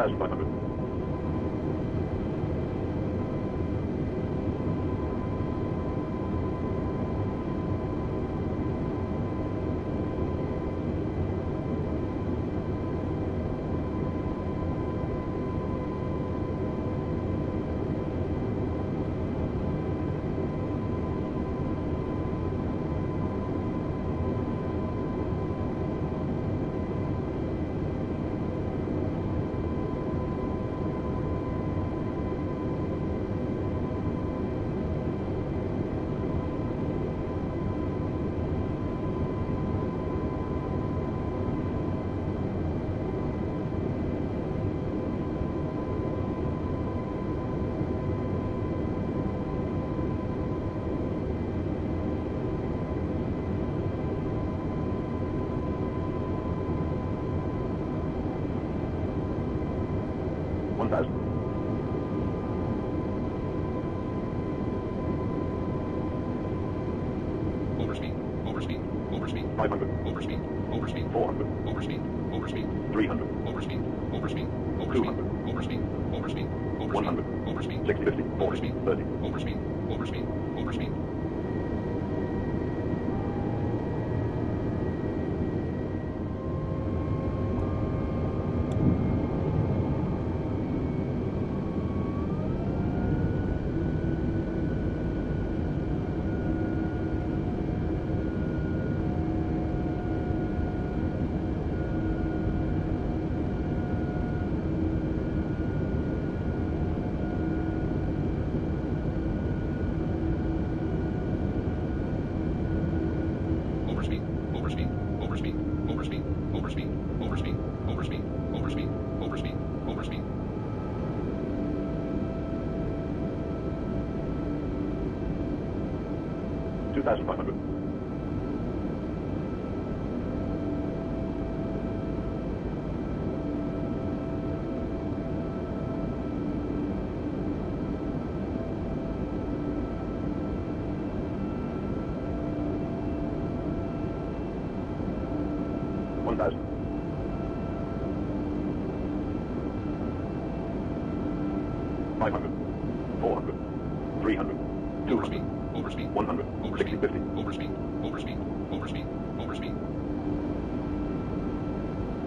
1,500. 1,000. Overspeed. Overspeed. Overspeed. 500. Overspeed. Overspeed. 400. Overspeed. Overspeed. 300. Overspeed. Overspeed. 200. Overspeed. Overspeed. 100. Overspeed. 60, 50, 40, Overspeed. 30. Overspeed. Overspeed. Overspeed. Overspeed. Overspeed. Overspeed. Overspeed. Overspeed. Overspeed. Overspeed. Overspeed. Overspeed. Overspeed. 2,500. 1,000. 500. 400. 300. 200.